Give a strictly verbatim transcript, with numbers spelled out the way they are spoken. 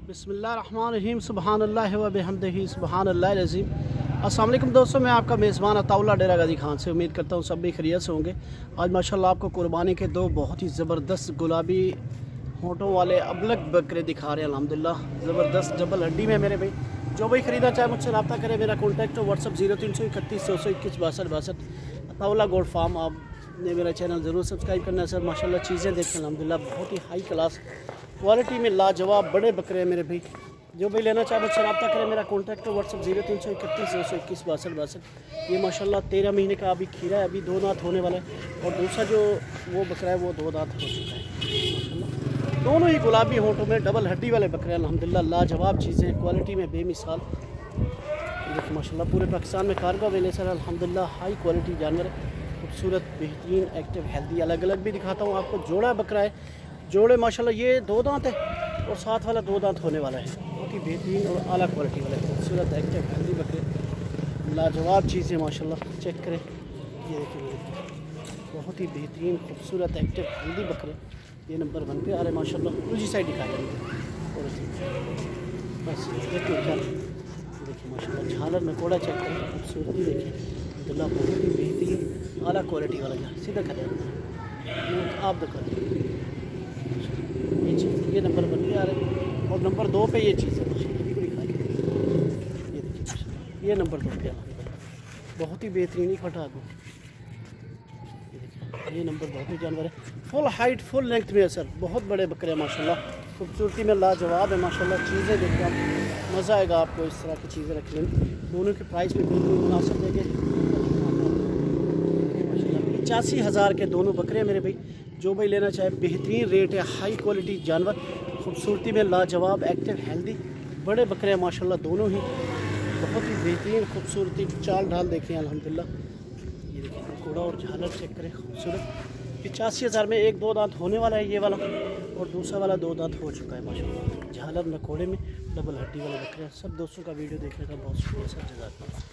बिस्मिल्लाहिर्रहमानिर्रहीम सुबहानल्लाहि व बिहम्दिही सुबहानल्लाहिल अज़ीम। अस्सलाम वालेकुम दोस्तों, मैं आपका मेज़बान अताउल्लाह डेरा गाजी खान से उम्मीद करता हूँ सब भी खैरियत से होंगे। आज माशाल्लाह आपको कुर्बानी के दो बहुत ही ज़बरदस्त गुलाबी होंठों वाले अबलग बकरे दिखा रहे हैं। अल्हम्दुलिल्लाह ज़बरदस्त डबल हड्डी में मेरे भाई, जो भाई ख़रीदना चाहे मुझसे रब्ता करें। मेरा कॉन्टैक्ट है व्हाट्सअप जीरो तीन सौ इकतीस सौ सौ इक्कीस बासठ बासठ। अताउल्लाह गोल्ड फार्म, आपने मेरा चैनल ज़रूर सब्सक्राइब करना है सर। माशाल्लाह चीज़ें देखें अल्हम्दुलिल्लाह बहुत ही हाई क्लास क्वालिटी में लाजवाब बड़े बकरे हैं मेरे भाई। जो भाई लेना चाहे मुझसे रब्ता करें। मेरा कॉन्टैक्ट है व्हाट्सअप जीरो तीन सौ इकतीस सौ सौ इक्कीस बासठ बासठ। ये माशाल्लाह तेरह महीने का अभी खीरा है, अभी दो दांत होने वाला है। और दूसरा जो वो बकरा है वो दो दांत हो चुका है माशाल्लाह। दोनों ही गुलाबी होंठों में डबल हड्डी वाले बकरे हैं अल्हम्दुलिल्लाह। लाजवाब चीज़ें क्वालिटी में बेमिसाल। देखिए माशाल्लाह पूरे पाकिस्तान में कार्गो अवेलेबल सर अल्हम्दुलिल्लाह। हाई क्वालिटी जानवर है, खूबसूरत बेहतरीन एक्टिव हेल्दी। अलग अलग भी दिखाता हूँ आपको। जोड़ा बकरा है, जोड़े माशाल्लाह ये दो दांत है और साथ वाला दो दांत होने वाला है। बहुत ही बेहतरीन और आला क्वालिटी वाले खूबसूरत एक्टिव हेल्दी बकरे, लाजवाब चीज़ें माशाल्लाह। चेक करें, ये देखिए बहुत ही बेहतरीन खूबसूरत एक्टिव हेल्दी बकरे। ये नंबर वन पे आ रहे हैं माशाल्लाह। दूसरी साइड दिखा रहे हैं और बस देखिए क्या देखिए माशाल्लाह झालर नकोड़ा चेक करें, खूबसूरती देखिए अल्हम्दुलिल्लाह। बहुत ही बेहतरीन आला क्वालिटी वाला है। सीधा करें आप दिखा ये चीज़, ये नंबर वन पे आ रहे हैं और नंबर दो पे ये चीज़ है माशाल्लाह पूरी खाई। ये देखिए माशाल्लाह ये नंबर दो पे आ रहा है, बहुत ही बेहतरीन ही खटा दो। ये देखिए ये नंबर दो पे जानवर है, फुल हाइट फुल लेंथ में है सर। बहुत बड़े बकरे हैं माशाल्लाह, खूबसूरती में लाजवाब है माशाल्लाह। चीज़ें देखकर मज़ा आएगा आपको इस तरह की चीज़ें रखने में। दोनों के प्राइस में बिल्कुल मुनासिब देंगे माशाल्लाह। पचासी हज़ार के दोनों बकरे हैं मेरे भाई। जो भाई लेना चाहे बेहतरीन रेट है, हाई क्वालिटी जानवर, खूबसूरती में लाजवाब एक्टिव हेल्दी बड़े बकरे हैं माशाल्लाह। दोनों ही बहुत ही बेहतरीन खूबसूरती चाल ढाल देखें अल्हम्दुलिल्लाह। ये देखिए घोड़ा और झालर चेक करें, खूबसूरत। पचासी हज़ार में एक दो दांत होने वाला है ये वाला और दूसरा वाला दो दांत हो चुका है माशाल्लाह। झालर नकोड़े में डबल हड्डी वाले बकरे हैं। सब दोस्तों का वीडियो देखने का बहुत शुक्रिया सर, जज़ाकल्लाह।